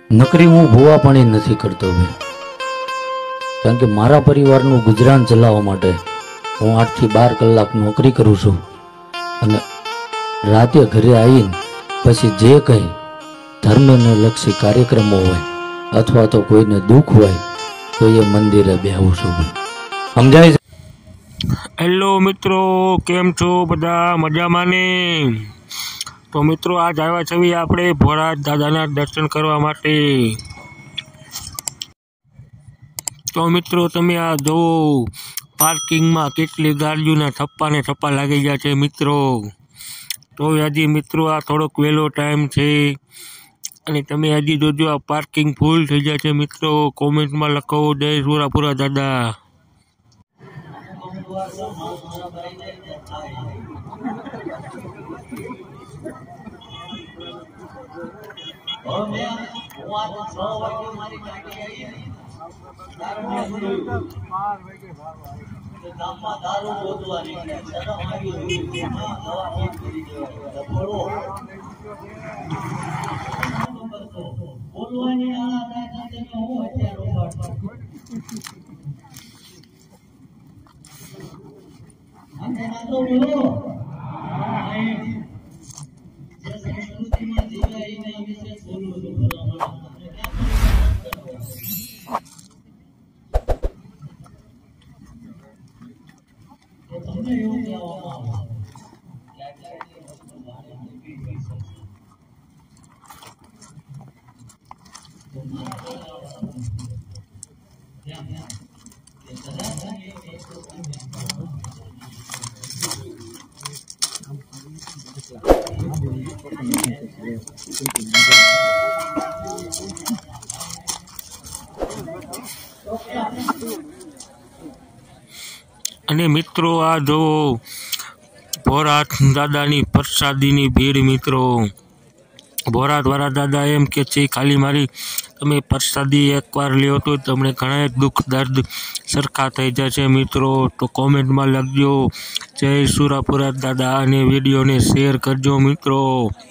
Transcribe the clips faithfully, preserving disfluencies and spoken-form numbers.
નકરી હું ભૂવા પાણી નથી કરતો ભાઈ, કારણ કે મારા પરિવારનું ગુજરાન ચલાવવા માટે હું આઠ થી બાર કલાક નોકરી કરું છું અને રાતે ઘરે આવીને પછી જે કંઈ ધર્મને લક્ષી કાર્યક્રમો હોય અથવા તો કોઈને દુઃખ હોય તો એ મંદિરે બેહું છું ભાઈ, સમજાય છે? હેલો મિત્રો, કેમ છો બધા? મજામાં ને? તો મિત્રો આજ આવ્યા છે આપણે ભોળા દાદાના દર્શન કરવા માટે। તો મિત્રો તમે આ જુઓ, પાર્કિંગમાં કેટલી ગાડીઓના થપ્પા ને થપ્પા લાગી ગયા છે મિત્રો। તો હજી મિત્રો આ થોડોક વહેલો ટાઈમ છે અને તમે હજી જોજો આ પાર્કિંગ ફૂલ થઈ જાય છે મિત્રો। કોમેન્ટમાં લખો જય સુરાપુરા દાદા। અને મિત્રો આ જો ભોળાથ દાદાની પ્રસાદીની ભીડ મિત્રો। ભોળાથ વાળા દાદા એમ કે છે ખાલી મારી તમે પ્રસાદી એકવાર લ્યો તો તમને ઘણા દુઃખ દર્દ સરખા થઈ જશે મિત્રો। તો કોમેન્ટમાં લખજો જય સુરાપુરા દાદા અને વિડીયોને શેર કરજો મિત્રો।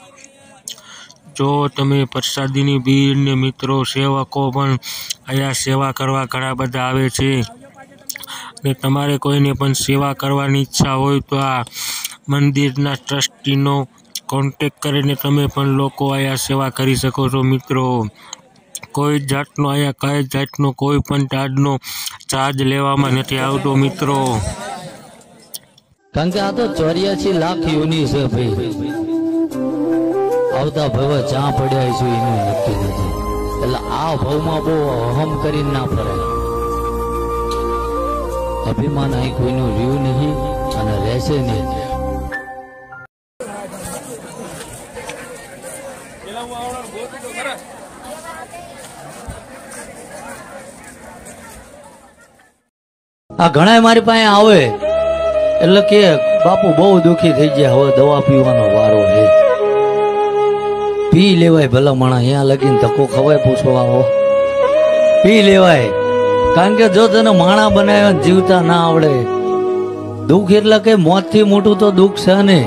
જો તમે પ્રસાદીની ભીડ ને મિત્રો સેવકો પણ અહીંયા સેવા કરવા ઘણા બધા આવે છે ને તમારે કોઈને પણ સેવા કરવાની ઈચ્છા હોય તો આ મંદિરના ટ્રસ્ટીનો કોન્ટેક કરીને તમે પણ લોકો અહીંયા સેવા કરી શકો છો મિત્રો। કોઈ જાતનો અહીંયા કઈ જાતનો કોઈ પણ ચાર્જનો ચાર્જ લેવામાં નથી આવતો મિત્રો। કારણ કે આ તો ચોર્યાસી લાખ યોની છે ભાઈ, આવતા ભવ જ્યાં પડ્યા છું એનું નક્કી નથી, એટલે આ ભવમાં બહુ અહમ કરીને ના ફરાય। અભિમાન અહીં કોઈનું રહ્યું નહીં અને રહેશે નહીં। આ ઘણા મારી પાસે આવે એટલે કે બાપુ બહુ દુખી થઈ ગયા, હવે દવા પીવાનો વારો છે। પી લેવાય ભલા માણા, અહીંયા લગીને ધક્કો ખવાય પૂછવા આવો પી લેવાય, કારણ કે જો તને માણા બનાવ્યા જીવતા ના આવડે, દુઃખ એટલે કે મોત થી મોટું તો દુઃખ છે ને,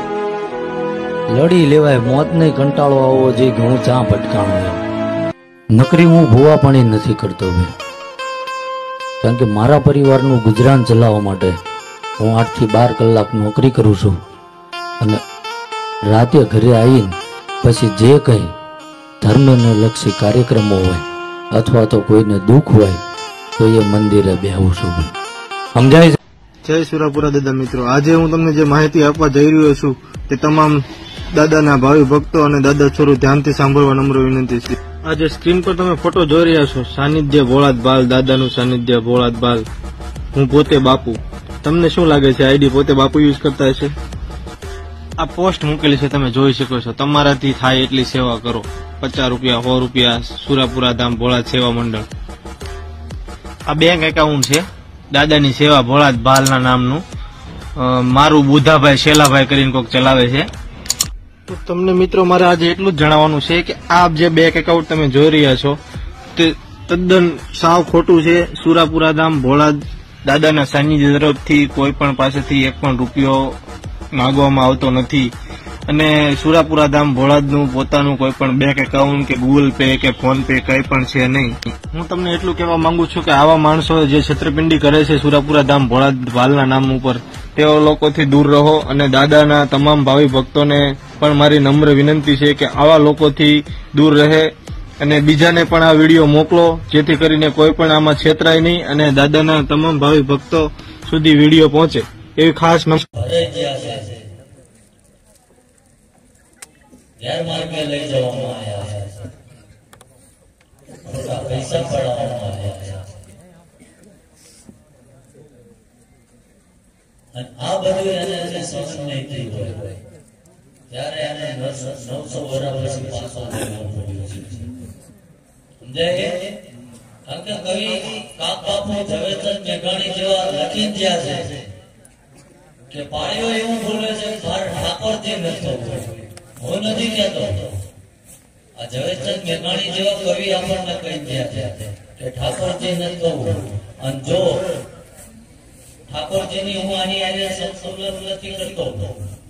લડી લેવાય, મોત ને કંટાળો આવવો જોઈએ કે હું ચા ભટકાણું। નકરી હું ભૂવા પાણી નથી કરતો ભાઈ, કારણ કે મારા પરિવારનું ગુજરાન ચલાવવા માટે હું આઠ થી બાર કલાક નોકરી કરું છું અને રાતે ઘરે આવીને પછી જે કંઈ ધર્મને લક્ષી કાર્યક્રમો હોય અથવા તો કોઈને દુઃખ હોય તો એ મંદિરે બેહું છું ભાઈ, સમજાય છે? જય સુરાપુરા દાદા મિત્રો, આજે હું તમને જે માહિતી આપવા જઈ રહ્યો છું તે તમામ દાદાના ભાવિ ભક્તો અને દાદા છોરો ધ્યાનથી સાંભળવા નમ્ર વિનંતી છે। આજે સ્ક્રીન પર તમે ફોટો જોઈ રહ્યા છો, સાનિધ્ય ભોળાથ બાલ, દાદાનું સાનિધ્ય ભોળાથ બાલ, હું પોતે બાપુ। તમને શું લાગે છે આઈડી પોતે બાપુ યુઝ કરતા હશે? આ પોસ્ટ મૂકેલી છે, તમે જોઈ શકો છો। તમારાથી થાય એટલી સેવા કરો, પચાસ રૂપિયા સો રૂપિયા સુરાપુરા ધામ ભોળાથ સેવા મંડળ। આ બેંક એકાઉન્ટ છે દાદાની સેવા ભોળાથ બાલના નામનું, મારું બુધાભાઈ શેલાભાઈ કરીને કોઈક ચલાવે છે। તો તમને મિત્રો મારે આજે એટલું જ જણાવવાનું છે કે આ જે બેંક એકાઉન્ટ તમે જોઈ રહ્યા છો તે તદ્દન સાવ ખોટું છે। સુરાપુરા ધામ ભોળાથ દાદાના સાનિધ્ય તરફથી કોઈ પણ પાસેથી એક પણ રૂપિયો માંગવામાં આવતો નથી અને સુરાપુરા ધામ ભોળાદનું પોતાનું કોઈ પણ બેંક એકાઉન્ટ કે ગૂગલ પે કે ફોન પે કંઈ પણ છે નહીં. હું તમને એટલું કહેવા માંગુ છું કે આવા માણસો જે છેતરપિંડી કરે છે સુરાપુરા ધામ ભોળાદ ભાલના નામ ઉપર, તેઓ લોકોથી દૂર રહો. અને દાદાના તમામ ભાવિ ભક્તોને પણ મારી નમ્ર વિનંતી છે કે આવા લોકોથી દૂર રહે અને બીજાને પણ આ વિડીયો મોકલો, જેથી કરીને કોઈ પણ આમાં છેતરાય નહીં અને દાદાના તમામ ભાવિ ભક્તો સુધી વિડીયો પહોંચે એવી ખાસ ગેરમાર્ગે લઈ જવામાં આવ્યા છે, ખોટા પૈસા પડાવવામાં આવ્યા છે. અને આ બધું એને જે સહન નહીં થઈ હોય ત્યારે એને નવસો વર્ષ પછી પાછો લેવો પડ્યો છે. સમજાય? કારણ કે કવિ કાક બાપુ ઝવેરચંદ મેઘાણી જેવા લખી ગયા છે કે પાળીઓ એવું બોલે છે કે મારે ઠાકોરજી નથી થવું. હું નથી કહેતો, આ ઝવેરચંદ મેઘાણી જેવા કવિ આપણને કહી ગયા છે કે ઠાકોરજી નથી થવું. અને જો ઠાકોરજીની હું આની આજે સત્સંગ નથી કરતો,